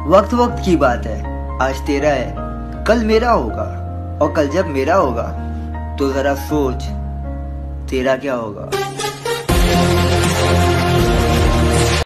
वक्त वक्त की बात है, आज तेरा है कल मेरा होगा, और कल जब मेरा होगा तो जरा सोच तेरा क्या होगा।